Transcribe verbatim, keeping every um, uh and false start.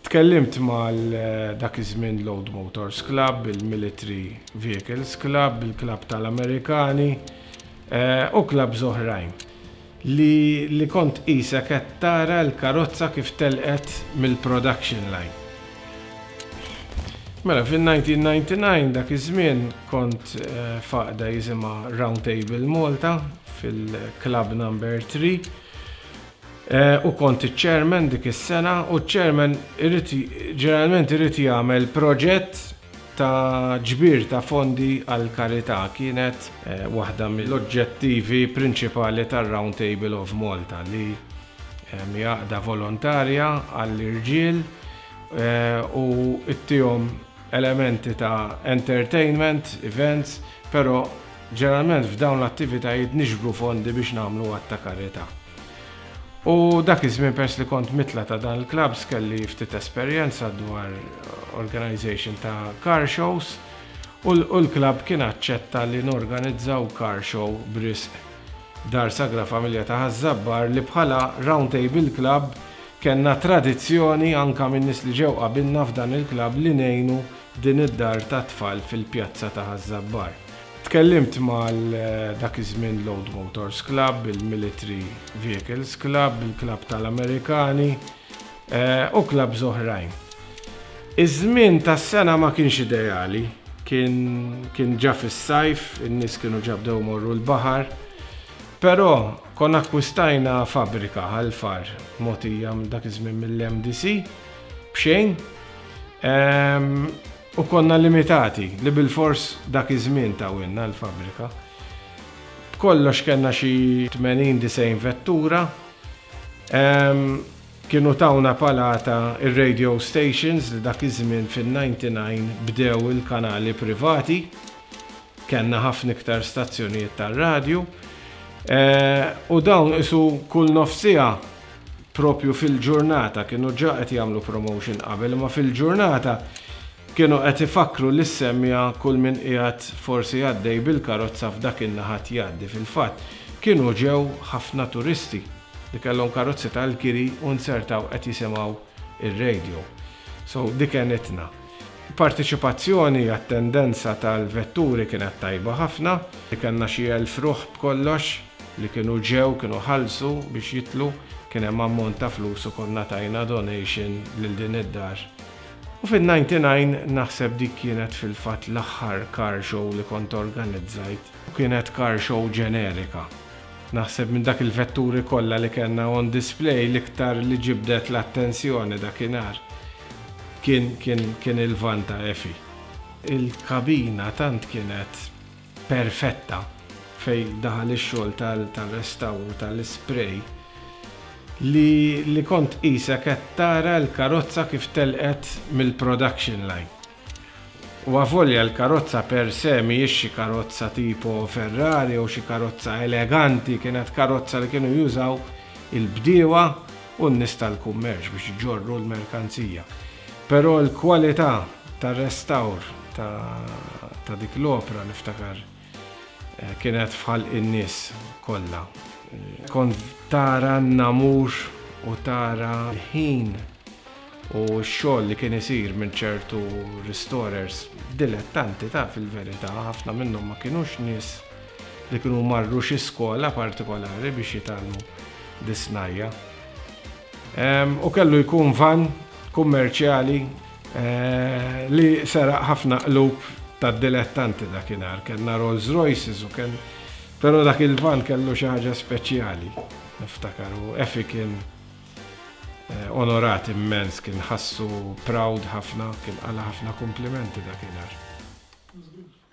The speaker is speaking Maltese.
Tkellimt mal dak iż-żmien Load Motors Club, il-Military Vehicles Club, il-Club tal-Amerikani u klabs oħrajn li li kont qisek qed tara l-karozza kif telqet mill-production line. Mela fin-nineteen ninety-nine dak iż-żmien kont faqda jisimha Round Table Malta fil-Club number three. U kont iċ-chairman dik is-sena u ċ-chairman ġeneralment irid jagħmel proġett ta' ġbir ta' fondi għal karità kienet waħda mill-oġġettivi prinċipali tar-Round Table of Malta li jaqda volontarja għall-irġiel u ittihom elementi ta' entertainment, events, però ġeneralment f'dawn l-attivitajiet niġbru fondi biex nagħmlu għatt ta' karità. U dak iż-żmien pers li kont mitla ta' dan il-klabs kelli ftit esperjenza dwar organization ta' car shows u l-klab kien aċċetta li norganizzaw car show b'risq Dar Sagra Familja ta' Zabbar li bħala Round Table Club kellna tradizzjoni anke minn nies li ġew qabilna f'dan il-klab li ngħinu din id-dar ta' tfal fil-pjazza ta' Zabbar. Tkellimt mal dak iż-żmien Load Motors Club, il-Military Vehicles Club, il-Club tal-Amerikani u klabs oħrajn. Iż-żmien tas-sena ma kienx ideali, kien ġa fis-sajf, in-nies kienu ġabdew morru l-baħar, però konna akkwistajna fabbrika ħalfar mogħtija dak iż-żmien mill-M D C b'xejn. U konna limitati li bil-fors dak iż-żmien tawilna l-fabbrika. B'kollox kellna xi tmenin disejn vettura. Kienu tawna palata ir-radio stations li dak iż-żmien fin-ninety-nine bdew il-kanali privati. Kellna ħafna iktar stazzjonijiet tar-radju. U dawn isu kull nofsija propju fil-ġurnata kienu ġa qed jagħmlu promotion qabel, ma fil-ġurnata kienu qed ifakru li semmija kull min qiegħed forsi għaddej bil-karozza f'dak in-naħat jgħaddi fil-fatt. Kienu ġew ħafna turisti li kellhom karozzi tal-kiri u nsertaw qed jisimgħu ir-radio. So dik kienitna. Partiċipazzjoni għat-tendenza tal-vetturi kienet tajba ħafna, li kellna xi elf ruħ b'kollox li kienu ġew kienu ħallsu biex jitlu kien hemm ammont ta' flus u konna tajna donation lil din id-dar. U fin-ninety-nine naħseb dik kienet fil-fatt l-aħħar car show li kont organizzajt. Kienet car show ġenerika. Naħseb minn dak il-vetturi kollha li kellna on display l-iktar li ġibdet l-attenzjoni dakinhar kien kien kien il-van ta' Efi. Il-kabina tant kienet perfetta fejn daħal ix-xogħol tal-restawru tal-isprej. Li, li kont qisek qed tara l-karozza kif telqet mill-production line. U għavolja l-karozza per se mhijiex xi karozza tipo Ferrari u xi karozza eleganti, kienet karozza li kienu jużaw il-bdiewa u n-nies tal-kummerċ biex iġorru l-merkanzija. Però l-kwalità tar-restawr ta', ta dik l-opra niftakar kienet fħal in-nies kollha. Kont tara n-namur u tara l-ħin u x-xogħol li kien isir minn ċertu restorers dilettanti ta' fil-verità ħafna minnhom ma kienux nies li kienu marru xi skola partikolari biex jitgħallmu disnajja. U kellu jkun van kummerċjali li seraq ħafna qlub tad-dilettanti dakinhar. Kellna Rolls Royces u kien però dak il-van kellu xi ħaġa speċjali, niftakar, u Efi kien onorat immens, kien ħassu proud ħafna, kien qala ħafna komplimenti dakinhar.